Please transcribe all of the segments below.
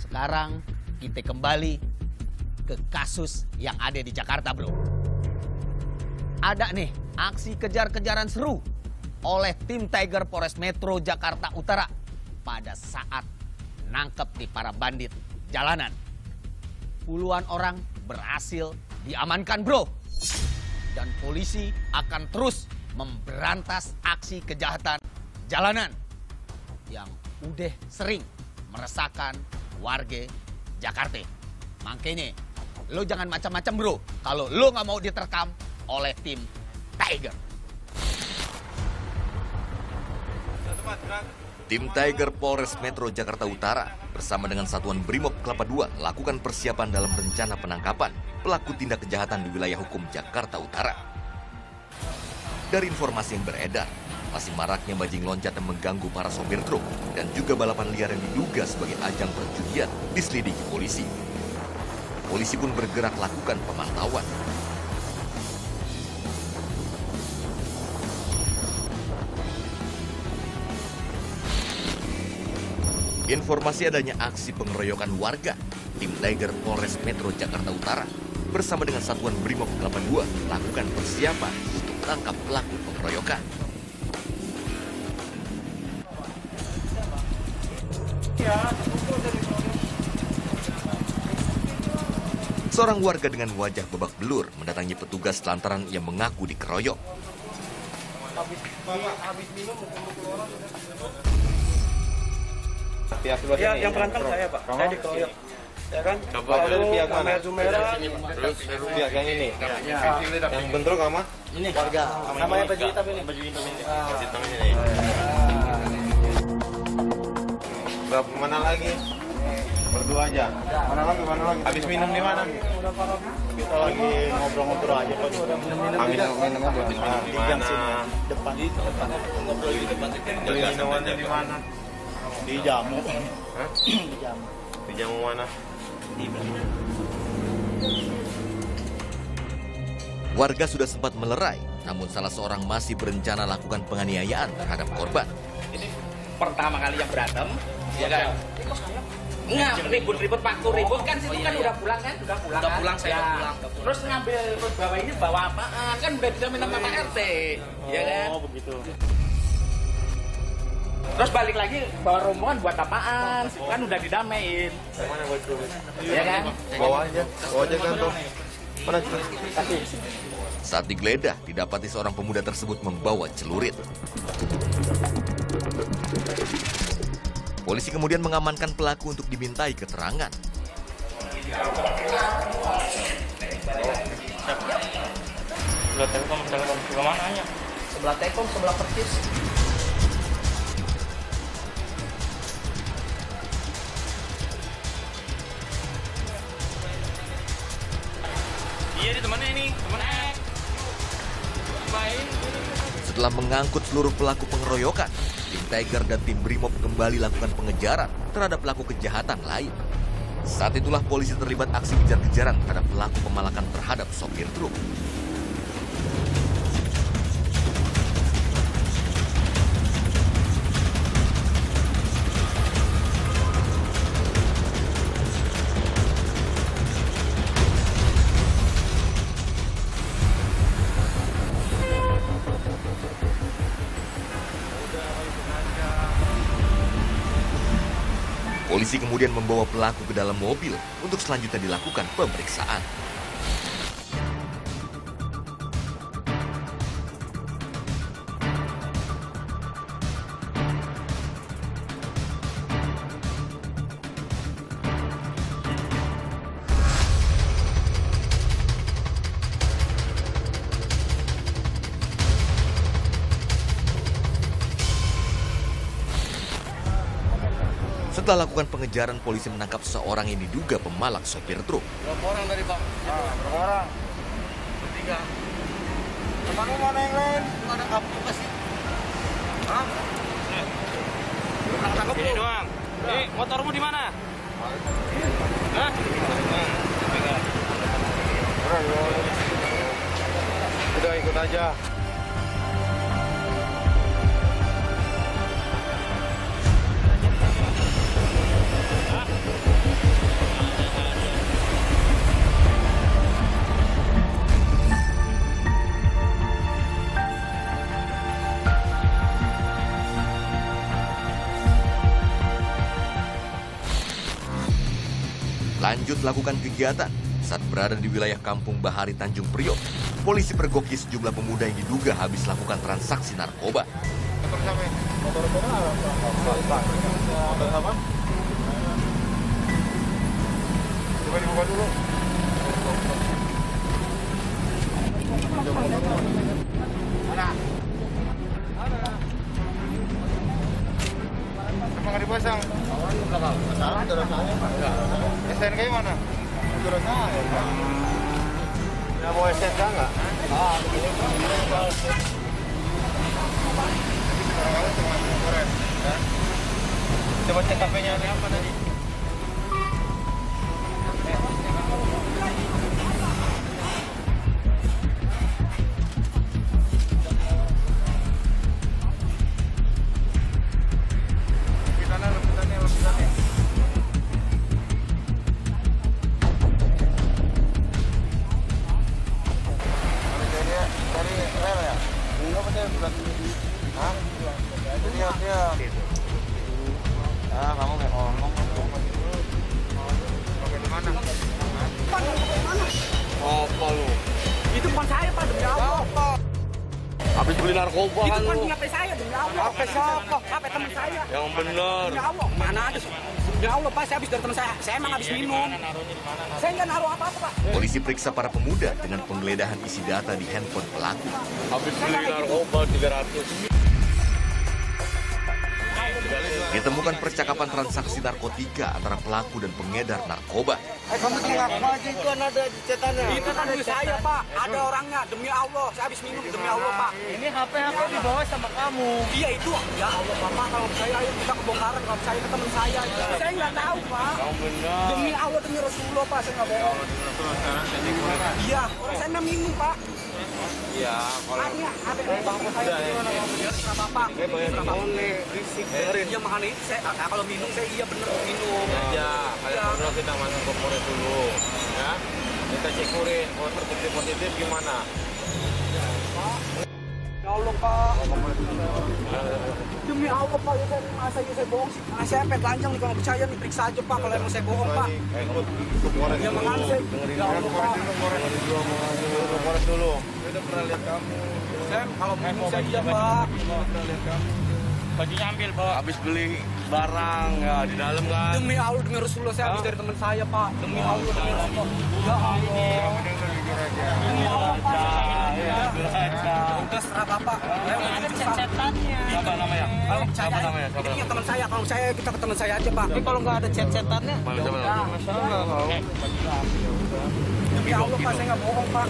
Sekarang kita kembali ke kasus yang ada di Jakarta, bro. Ada nih aksi kejar-kejaran seru oleh tim Tiger Polres Metro Jakarta Utara pada saat nangkep nih para bandit jalanan. Puluhan orang berhasil diamankan, bro. Dan polisi akan terus memberantas aksi kejahatan jalanan yang udah sering meresahkan warga Jakarta. Makanya, lo jangan macam-macam, bro, kalau lo nggak mau diterkam oleh tim Tiger. Tim Tiger Polres Metro Jakarta Utara bersama dengan Satuan Brimob Kelapa II lakukan persiapan dalam rencana penangkapan pelaku tindak kejahatan di wilayah hukum Jakarta Utara. Dari informasi yang beredar, masih maraknya bajing loncat yang mengganggu para sopir truk dan juga balapan liar yang diduga sebagai ajang perjudian diselidiki polisi. Polisi pun bergerak lakukan pemantauan. Informasi adanya aksi pengeroyokan warga, tim Tiger Polres Metro Jakarta Utara bersama dengan Satuan Brimob Kelapa II lakukan persiapan untuk tangkap pelaku pengeroyokan. Seorang warga dengan wajah babak belur mendatangi petugas lantaran ia mengaku dikeroyok. Ya, yang berantem saya, Pak. Saya dikeroyok. Ya kan? Coba dari pihak mana? Terus pihak yang ini. Yang bentrok sama? Ini warga. Namanya baju hitam ini. Baju hitam ini. Hitam ini. Berapa mana lagi? Berdua aja. Mana lagi? Mana lagi? Habis minum di mana? Kita lagi ngobrol-ngobrol aja, Pak. Habis minum di mana? Depan itu, depan. Ngobrol di depan. Beli minumannya di mana? Di jamu. Hah? Di jamu. Di jamu mana? Warga sudah sempat melerai, namun salah seorang masih berencana lakukan penganiayaan terhadap korban. Ini pertama kali yang berantem, ya kan? Enggak, ribut-ribut waktu ribut kan situ kan udah pulang kan? Udah pulang saya pulang. Terus ngambil bawa ini bawa apaan? Kan udah dijamin sama Pak RT, ya kan? Oh, begitu. Terus balik lagi bawa rombongan buat apaan? Kan udah didamein. Mana buat dulu? Ya kan? Bawa aja kantong. Mana kasih? Saat digeledah, didapati seorang pemuda tersebut membawa celurit. Polisi kemudian mengamankan pelaku untuk dimintai keterangan. Sebelah Telkom, sebelah mananya? Sebelah Telkom, sebelah Persis. Iya, di temannya ini, temannya. Main. Setelah mengangkut seluruh pelaku pengeroyokan, tim Tiger dan tim Brimob kembali lakukan pengejaran terhadap pelaku kejahatan lain. Saat itulah polisi terlibat aksi kejar-kejaran terhadap pelaku pemalakan terhadap sopir truk. Polisi kemudian membawa pelaku ke dalam mobil untuk selanjutnya dilakukan pemeriksaan. Setelah lakukan pengejaran, polisi menangkap seorang yang diduga pemalak sopir truk. Berapa orang tadi, Pak? Berapa orang? Bertiga. Temanmu mana yang lain? Nggak ada kamu kasih. Hah? Tangkap Ini doang. Ini motormu di mana? Hah? Udah ikut aja. Lanjut lakukan kegiatan. Saat berada di wilayah Kampung Bahari Tanjung Priok, polisi pergoki sejumlah pemuda yang diduga habis lakukan transaksi narkoba. Motor apa? Coba dibuka dulu. Mana? Kenapa nggak dipasang? Pasang, rasanya Pak. SNK mana? Rasanya Pak. Ya mau SNK nggak? Coba cek HP-nya ada apa tadi? Kamu kayak ngomong. Oke, di mana? Apa lu? Itu bukan saya, Pak, demi Allah. Habis beli narkoba Itu kan bukan lu. HP saya, demi Allah. HP siapa? HP teman saya. Yang bener. Demi Allah, mana ada? Demi Allah, Pak, saya habis dari teman saya. Saya emang habis minum. Saya nggak naruh apa-apa, Pak. Polisi periksa para pemuda dengan penggeledahan isi data di handphone pelaku. Habis beli narkoba 300. Ditemukan percakapan transaksi narkotika antara pelaku dan pengedar narkoba. Kamu ngaku aja itu ada di catatannya. Itu kan demi saya, Pak. Ada orangnya, demi Allah. Saya habis minum, demi Allah, Pak. Ini HP dibawa sama kamu. Iya itu, ya Allah, Bapak. Kalau saya ayo kita kebongkaran, kalau saya ke teman saya. Saya nggak tahu, Pak. Yang bener. Demi Allah, demi Rasulullah, Pak. Saya nggak bohong. Iya, orang saya nggak minum, Pak. Iya, kalau Ada Bapak saya gimana? Bapak. berisik dengerin. Iya, makanya itu saya kalau minum saya iya bener minum. Ya, kalian berdua kita masuk ke Polres dulu. Ya, kita cekurin. Kalau terbukti positif gimana? Ya Allah, Pak. Demi Allah, Pak. Ya, masa saya bohong sih? Saya sampai telanjang nih, kalau percaya nih, periksa aja, Pak. Kalau emang saya bohong, Pak. Ya, makanya saya... Ya Allah, Pak. Polres dulu. Saya udah pernah lihat kamu. Saya kalau minum saya iya, Pak. Pernah lihat kamu. Bajunya ambil, Pak. Habis beli barang ya di dalam kan. Demi Allah, demi Rasulullah, saya habis dari teman saya, Pak. Demi Allah, demi Allah. Ya Allah. Demi Allah, Pak. Udah serah Bapak. Saya udah jujur, Pak. Siapa namanya? Kalau percaya, Siapa namanya? ini teman saya. Kalau saya, kita ke teman saya aja, Pak. Tapi kalau nggak ada chat-chatannya, Mana siapa namanya? demi Allah, Pak, saya nggak bohong, Pak.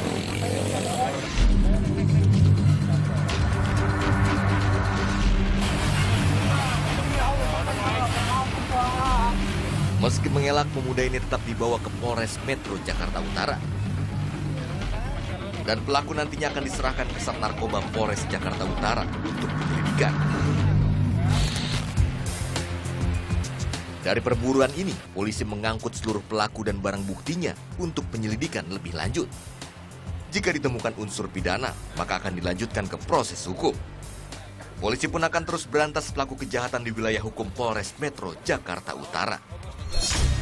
Meski mengelak, pemuda ini tetap dibawa ke Polres Metro Jakarta Utara. Dan pelaku nantinya akan diserahkan ke Sat Narkoba Polres Jakarta Utara untuk penyelidikan. Dari perburuan ini, polisi mengangkut seluruh pelaku dan barang buktinya untuk penyelidikan lebih lanjut. Jika ditemukan unsur pidana, maka akan dilanjutkan ke proses hukum. Polisi pun akan terus berantas pelaku kejahatan di wilayah hukum Polres Metro Jakarta Utara.